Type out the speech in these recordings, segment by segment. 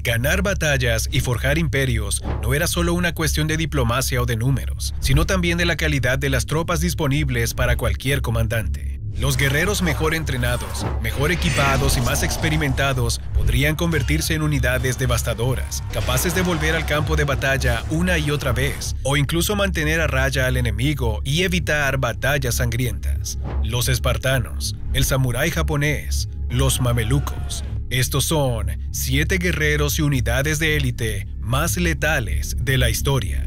Ganar batallas y forjar imperios no era solo una cuestión de diplomacia o de números, sino también de la calidad de las tropas disponibles para cualquier comandante. Los guerreros mejor entrenados, mejor equipados y más experimentados podrían convertirse en unidades devastadoras, capaces de volver al campo de batalla una y otra vez, o incluso mantener a raya al enemigo y evitar batallas sangrientas. Los espartanos, el samurái japonés, los mamelucos. Estos son 7 guerreros y unidades de élite más letales de la historia.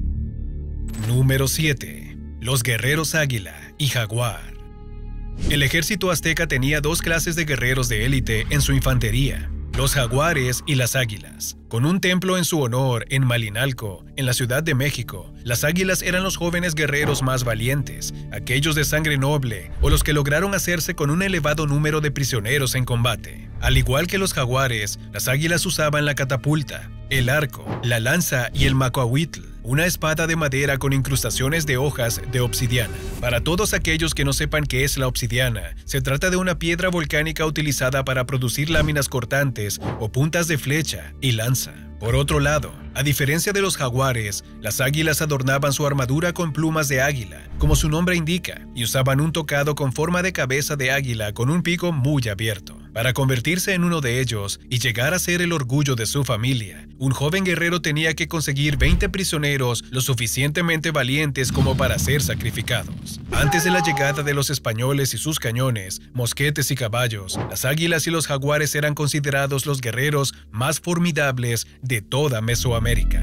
Número 7. Los guerreros águila y jaguar. El ejército azteca tenía 2 clases de guerreros de élite en su infantería, los jaguares y las águilas. Con un templo en su honor en Malinalco, en la Ciudad de México, las águilas eran los jóvenes guerreros más valientes, aquellos de sangre noble o los que lograron hacerse con un elevado número de prisioneros en combate. Al igual que los jaguares, las águilas usaban la catapulta, el arco, la lanza y el macuahuitl, una espada de madera con incrustaciones de hojas de obsidiana. Para todos aquellos que no sepan qué es la obsidiana, se trata de una piedra volcánica utilizada para producir láminas cortantes o puntas de flecha y lanza. Por otro lado, a diferencia de los jaguares, las águilas adornaban su armadura con plumas de águila, como su nombre indica, y usaban un tocado con forma de cabeza de águila con un pico muy abierto. Para convertirse en uno de ellos y llegar a ser el orgullo de su familia, un joven guerrero tenía que conseguir 20 prisioneros lo suficientemente valientes como para ser sacrificados. Antes de la llegada de los españoles y sus cañones, mosquetes y caballos, las águilas y los jaguares eran considerados los guerreros más formidables de toda Mesoamérica.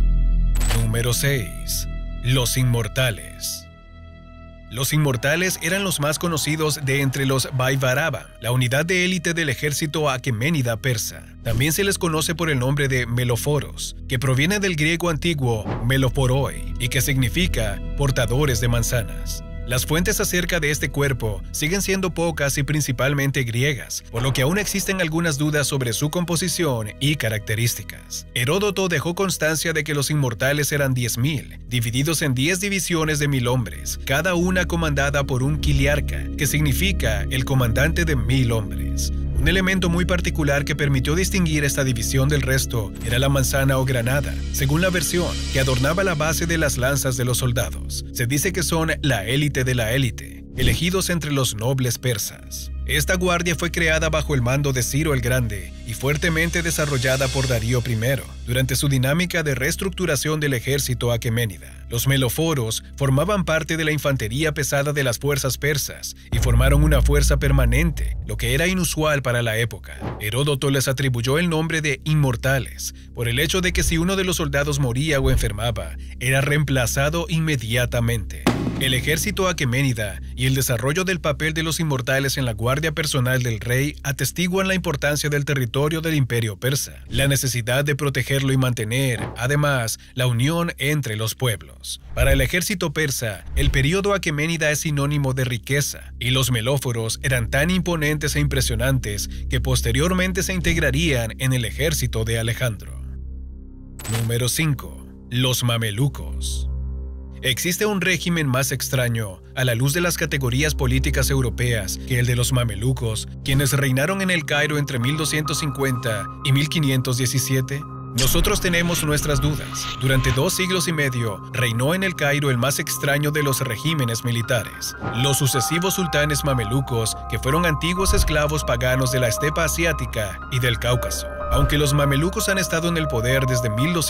Número 6. Los inmortales. Los inmortales eran los más conocidos de entre los Vaivarava, la unidad de élite del ejército aqueménida persa. También se les conoce por el nombre de Meloforos, que proviene del griego antiguo meloporoi y que significa portadores de manzanas. Las fuentes acerca de este cuerpo siguen siendo pocas y principalmente griegas, por lo que aún existen algunas dudas sobre su composición y características. Heródoto dejó constancia de que los inmortales eran 10.000, divididos en 10 divisiones de 1.000 hombres, cada una comandada por un quiliarca, que significa el comandante de 1.000 hombres. Un elemento muy particular que permitió distinguir esta división del resto era la manzana o granada, según la versión, que adornaba la base de las lanzas de los soldados. Se dice que son la élite de la élite, elegidos entre los nobles persas. Esta guardia fue creada bajo el mando de Ciro el Grande y fuertemente desarrollada por Darío I durante su dinámica de reestructuración del ejército aqueménida. Los meloforos formaban parte de la infantería pesada de las fuerzas persas y formaron una fuerza permanente, lo que era inusual para la época. Heródoto les atribuyó el nombre de inmortales por el hecho de que si uno de los soldados moría o enfermaba, era reemplazado inmediatamente. El ejército aqueménida y el desarrollo del papel de los inmortales en la guardia personal del rey atestiguan la importancia del territorio del imperio persa, la necesidad de protegerlo y mantener, además, la unión entre los pueblos. Para el ejército persa, el período aqueménida es sinónimo de riqueza, y los melóforos eran tan imponentes e impresionantes que posteriormente se integrarían en el ejército de Alejandro. Número 5. Los mamelucos. Existe un régimen más extraño, a la luz de las categorías políticas europeas, que el de los mamelucos, quienes reinaron en el Cairo entre 1250 y 1517. Nosotros tenemos nuestras dudas. Durante 2 siglos y medio, reinó en el Cairo el más extraño de los regímenes militares, los sucesivos sultanes mamelucos, que fueron antiguos esclavos paganos de la estepa asiática y del Cáucaso. Aunque los mamelucos han estado en el poder desde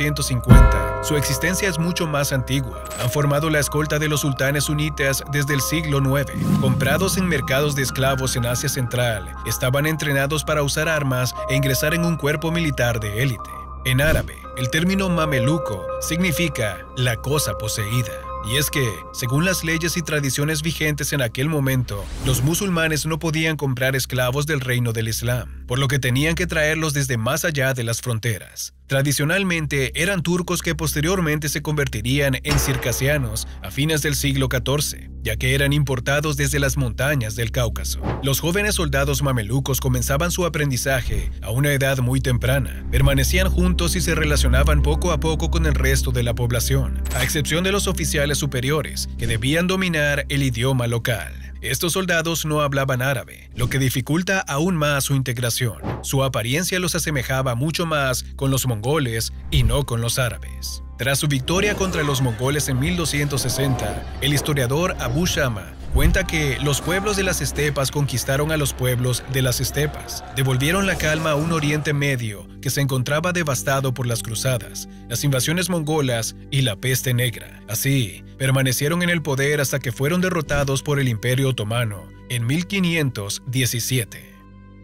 1250, su existencia es mucho más antigua. Han formado la escolta de los sultanes sunitas desde el siglo IX. Comprados en mercados de esclavos en Asia Central, estaban entrenados para usar armas e ingresar en un cuerpo militar de élite. En árabe, el término mameluco significa la cosa poseída. Y es que, según las leyes y tradiciones vigentes en aquel momento, los musulmanes no podían comprar esclavos del reino del Islam, por lo que tenían que traerlos desde más allá de las fronteras. Tradicionalmente eran turcos que posteriormente se convertirían en circasianos a fines del siglo XIV, ya que eran importados desde las montañas del Cáucaso. Los jóvenes soldados mamelucos comenzaban su aprendizaje a una edad muy temprana, permanecían juntos y se relacionaban poco a poco con el resto de la población, a excepción de los oficiales superiores, que debían dominar el idioma local. Estos soldados no hablaban árabe, lo que dificulta aún más su integración. Su apariencia los asemejaba mucho más con los mongoles y no con los árabes. Tras su victoria contra los mongoles en 1260, el historiador Abu Shama cuenta que los pueblos de las estepas conquistaron a los pueblos de las estepas, devolvieron la calma a un Oriente Medio que se encontraba devastado por las cruzadas, las invasiones mongolas y la peste negra. Así, permanecieron en el poder hasta que fueron derrotados por el Imperio Otomano en 1517.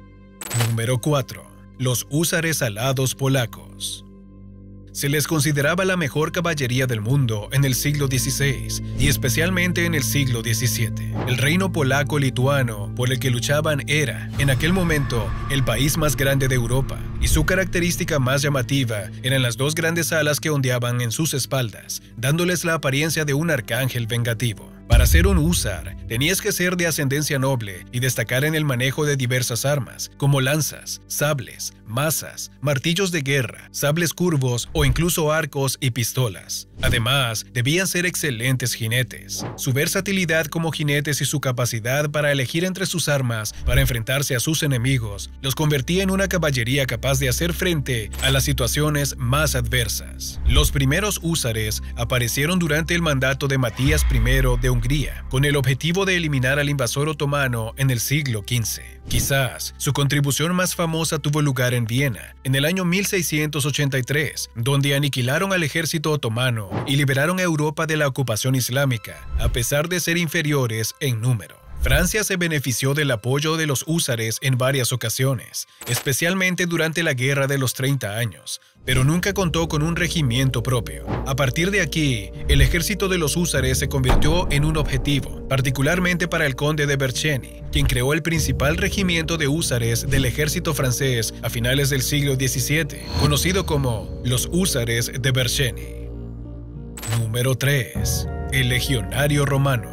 Número 4. Los húsares alados polacos. Se les consideraba la mejor caballería del mundo en el siglo XVI y especialmente en el siglo XVII. El reino polaco-lituano por el que luchaban era, en aquel momento, el país más grande de Europa, y su característica más llamativa eran las dos grandes alas que ondeaban en sus espaldas, dándoles la apariencia de un arcángel vengativo. Para ser un húsar, tenías que ser de ascendencia noble y destacar en el manejo de diversas armas, como lanzas, sables, mazas, martillos de guerra, sables curvos o incluso arcos y pistolas. Además, debían ser excelentes jinetes. Su versatilidad como jinetes y su capacidad para elegir entre sus armas para enfrentarse a sus enemigos los convertía en una caballería capaz de hacer frente a las situaciones más adversas. Los primeros húsares aparecieron durante el mandato de Matías I de Hungría, con el objetivo de eliminar al invasor otomano en el siglo XV. Quizás su contribución más famosa tuvo lugar en Viena, en el año 1683, donde aniquilaron al ejército otomano y liberaron a Europa de la ocupación islámica, a pesar de ser inferiores en número. Francia se benefició del apoyo de los húsares en varias ocasiones, especialmente durante la Guerra de los 30 años, pero nunca contó con un regimiento propio. A partir de aquí, el ejército de los húsares se convirtió en un objetivo, particularmente para el conde de Bercheny, quien creó el principal regimiento de húsares del ejército francés a finales del siglo XVII, conocido como los húsares de Bercheny. Número 3. El legionario romano.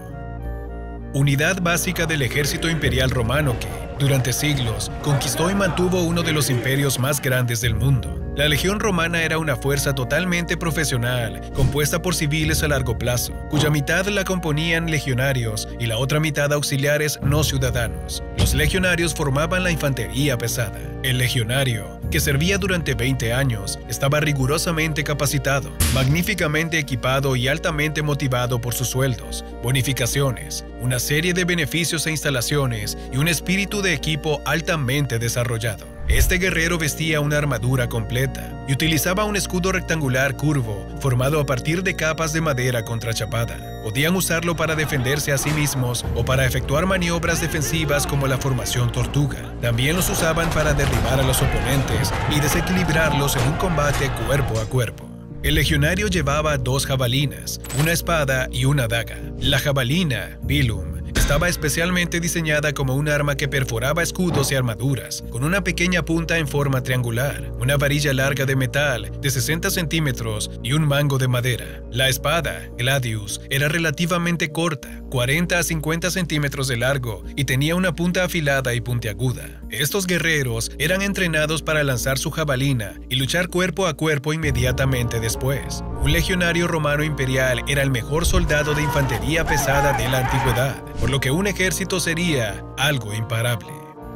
Unidad básica del ejército imperial romano que, durante siglos, conquistó y mantuvo uno de los imperios más grandes del mundo. La legión romana era una fuerza totalmente profesional, compuesta por civiles a largo plazo, cuya mitad la componían legionarios y la otra mitad auxiliares no ciudadanos. Los legionarios formaban la infantería pesada. El legionario, que servía durante 20 años, estaba rigurosamente capacitado, magníficamente equipado y altamente motivado por sus sueldos, bonificaciones, una serie de beneficios e instalaciones y un espíritu de equipo altamente desarrollado. Este guerrero vestía una armadura completa y utilizaba un escudo rectangular curvo formado a partir de capas de madera contrachapada. Podían usarlo para defenderse a sí mismos o para efectuar maniobras defensivas como la formación tortuga. También los usaban para derribar a los oponentes y desequilibrarlos en un combate cuerpo a cuerpo. El legionario llevaba 2 jabalinas, una espada y una daga. La jabalina, pilum, estaba especialmente diseñada como un arma que perforaba escudos y armaduras, con una pequeña punta en forma triangular, una varilla larga de metal de 60 centímetros y un mango de madera. La espada, gladius, era relativamente corta, 40 a 50 centímetros de largo, y tenía una punta afilada y puntiaguda. Estos guerreros eran entrenados para lanzar su jabalina y luchar cuerpo a cuerpo inmediatamente después. Un legionario romano imperial era el mejor soldado de infantería pesada de la antigüedad, por lo que un ejército sería algo imparable.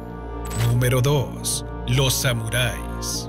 Número 2. Los samuráis.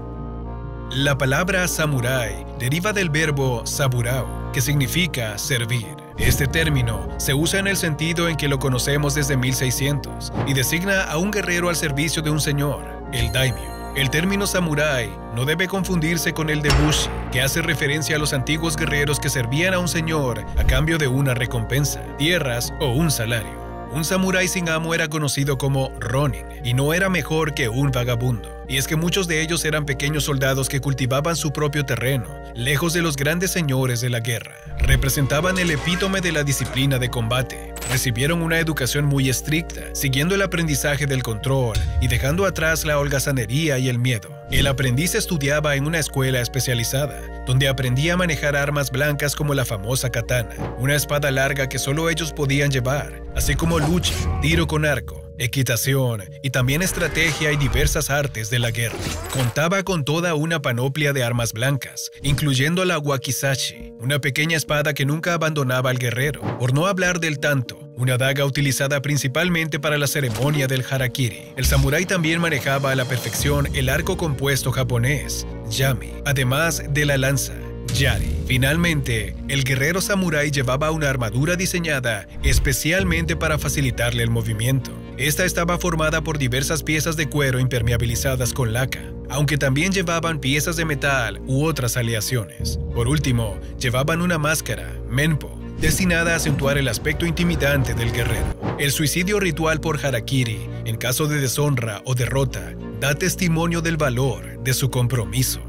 La palabra samurái deriva del verbo saburao, que significa servir. Este término se usa en el sentido en que lo conocemos desde 1600 y designa a un guerrero al servicio de un señor, el daimyo. El término samurái no debe confundirse con el de bushi, que hace referencia a los antiguos guerreros que servían a un señor a cambio de una recompensa, tierras o un salario. Un samurái sin amo era conocido como ronin y no era mejor que un vagabundo. Y es que muchos de ellos eran pequeños soldados que cultivaban su propio terreno, lejos de los grandes señores de la guerra. Representaban el epítome de la disciplina de combate. Recibieron una educación muy estricta, siguiendo el aprendizaje del control y dejando atrás la holgazanería y el miedo. El aprendiz estudiaba en una escuela especializada, donde aprendía a manejar armas blancas como la famosa katana, una espada larga que solo ellos podían llevar, así como lucha, tiro con arco, equitación y también estrategia y diversas artes de la guerra. Contaba con toda una panoplia de armas blancas, incluyendo la wakizashi, una pequeña espada que nunca abandonaba al guerrero, por no hablar del tanto, una daga utilizada principalmente para la ceremonia del harakiri. El samurái también manejaba a la perfección el arco compuesto japonés, yami, además de la lanza, yari. Finalmente, el guerrero samurái llevaba una armadura diseñada especialmente para facilitarle el movimiento. Esta estaba formada por diversas piezas de cuero impermeabilizadas con laca, aunque también llevaban piezas de metal u otras aleaciones. Por último, llevaban una máscara, menpo, destinada a acentuar el aspecto intimidante del guerrero. El suicidio ritual por harakiri, en caso de deshonra o derrota, da testimonio del valor de su compromiso.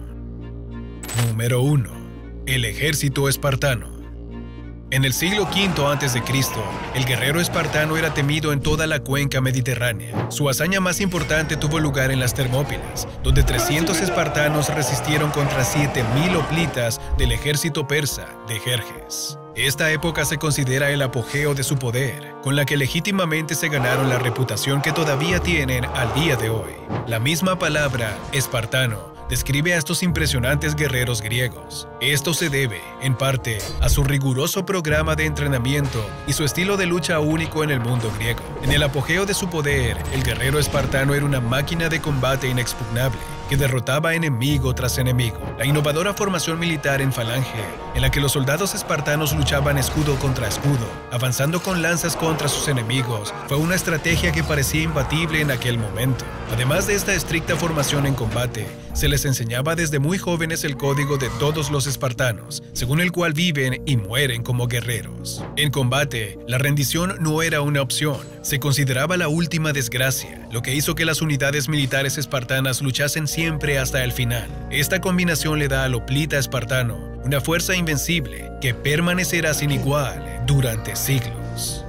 Número 1. El ejército espartano. En el siglo V a.C., el guerrero espartano era temido en toda la cuenca mediterránea. Su hazaña más importante tuvo lugar en las Termópilas, donde 300 espartanos resistieron contra 7.000 hoplitas del ejército persa de Jerjes. Esta época se considera el apogeo de su poder, con la que legítimamente se ganaron la reputación que todavía tienen al día de hoy. La misma palabra, espartano, describe a estos impresionantes guerreros griegos. Esto se debe, en parte, a su riguroso programa de entrenamiento y su estilo de lucha único en el mundo griego. En el apogeo de su poder, el guerrero espartano era una máquina de combate inexpugnable, que derrotaba enemigo tras enemigo. La innovadora formación militar en falange, en la que los soldados espartanos luchaban escudo contra escudo, avanzando con lanzas contra sus enemigos, fue una estrategia que parecía imbatible en aquel momento. Además de esta estricta formación en combate, se les enseñaba desde muy jóvenes el código de todos los espartanos, según el cual viven y mueren como guerreros. En combate, la rendición no era una opción, se consideraba la última desgracia, lo que hizo que las unidades militares espartanas luchasen siempre hasta el final. Esta combinación le da al hoplita espartano una fuerza invencible que permanecerá sin igual durante siglos.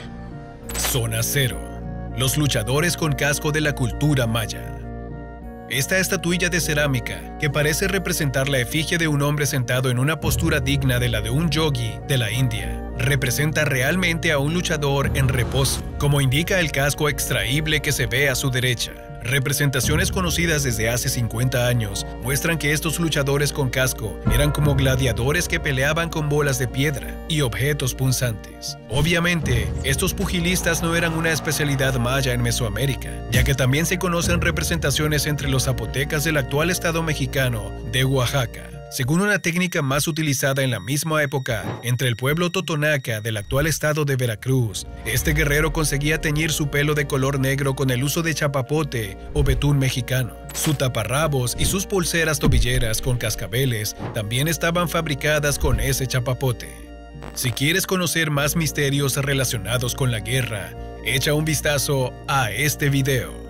Zona Cero. Los luchadores con casco de la cultura maya. Esta estatuilla de cerámica, que parece representar la efigie de un hombre sentado en una postura digna de la de un yogi de la India, representa realmente a un luchador en reposo, como indica el casco extraíble que se ve a su derecha. Representaciones conocidas desde hace 50 años muestran que estos luchadores con casco eran como gladiadores que peleaban con bolas de piedra y objetos punzantes. Obviamente, estos pugilistas no eran una especialidad maya en Mesoamérica, ya que también se conocen representaciones entre los zapotecas del actual estado mexicano de Oaxaca. Según una técnica más utilizada en la misma época entre el pueblo totonaca del actual estado de Veracruz, este guerrero conseguía teñir su pelo de color negro con el uso de chapapote o betún mexicano. Su taparrabos y sus pulseras tobilleras con cascabeles también estaban fabricadas con ese chapapote. Si quieres conocer más misterios relacionados con la guerra, echa un vistazo a este video.